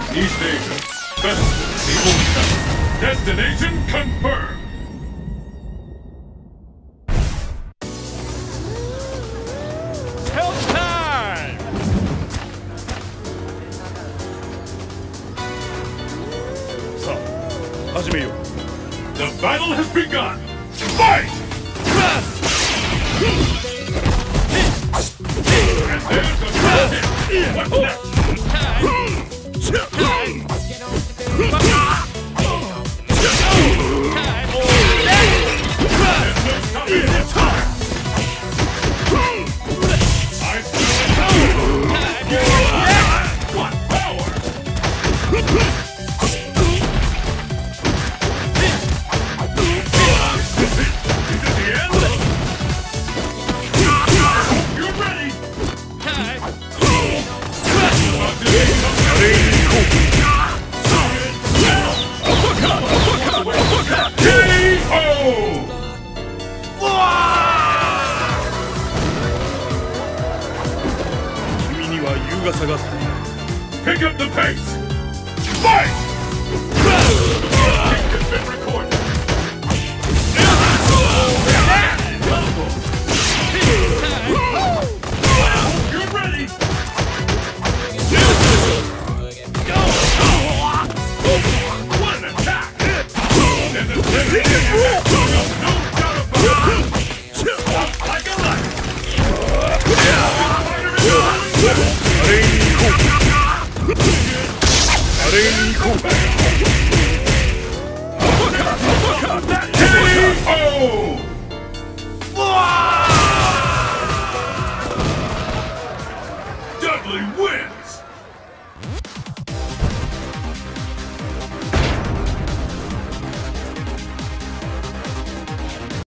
East Asia. Festival Eagle 7. Destination confirmed. The battle has begun! Fight! And there's the first hit! What's next? There's no stopping this time! I smell it! What power! Pick up the pace! Fight! Has been recorded. You're ready! What an attack! And the no doubt about it! Up like a light! Dudley wins!